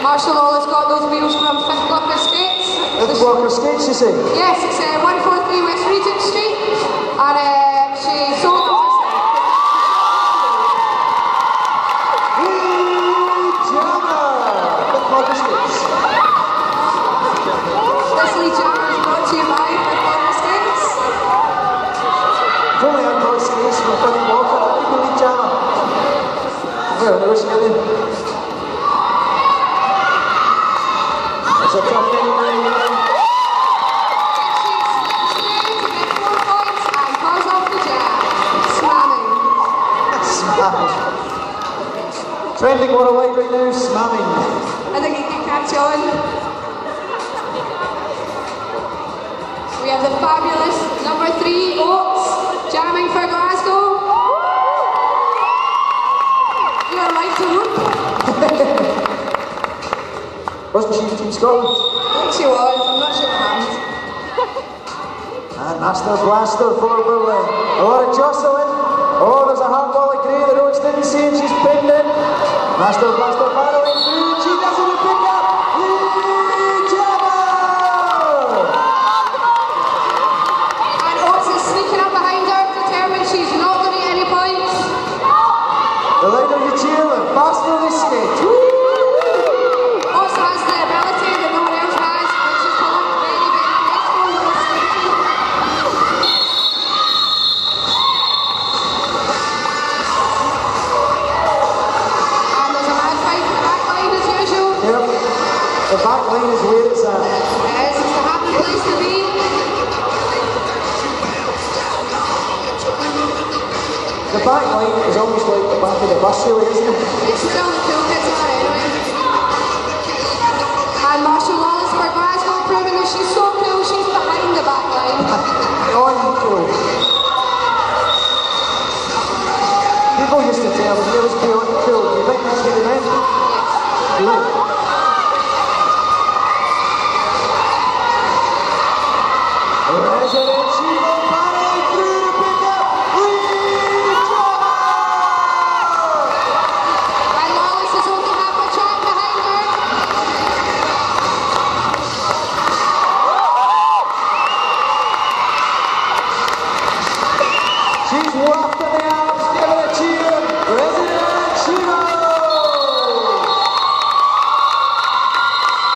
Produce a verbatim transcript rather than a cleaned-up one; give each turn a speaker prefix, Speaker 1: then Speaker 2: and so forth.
Speaker 1: Marshall Lawless got those wheels from Fifth Blocker Skates.
Speaker 2: Fifth Blocker Skates, you say?
Speaker 1: Yes, it's uh, one forty-three West Regent Street, and uh, she sold them for
Speaker 2: Fifth Blocker Skates.
Speaker 1: This Lead Jammer is brought to you by Fifth Blocker Skates.
Speaker 2: If only I brought skates from Fifth Blocker, that would be Lead Jammer. Well, there was Shevil. That's a tough thing, man. Trending worldwide right now, smamming.
Speaker 1: I think you can catch on. We have the fabulous number three, Oates, jamming for Glasgow. You are right to whoop.
Speaker 2: Wasn't she Team Scotland?
Speaker 1: I think she was, I'm not sure what
Speaker 2: And Master Blaster for Berlin. A lot of jostling. Oh, there's a hardball of grey that Oates didn't see and she's pinned in. Master Blaster barreling through, she doesn't pick up. Lead Jammer!
Speaker 1: And Oates is sneaking up behind her, determined she's not going to get any points.
Speaker 2: The louder you cheer, the faster they skate.
Speaker 1: Oates has the ability that no one else has, which is called very, very graceful with the skating.
Speaker 2: The back line is where it's at.
Speaker 1: Yes, it's a happy place to be.
Speaker 2: The back line is almost like the back of the bus, really, isn't it?
Speaker 1: It's still the cool kids are anyway. And Marshall Lawless for Glasgow proving that she's so cool, she's behind the back line.
Speaker 2: Oh, you cool. People used to tell me, it was cool, cool. You think that's what they meant? Cool. She's walking.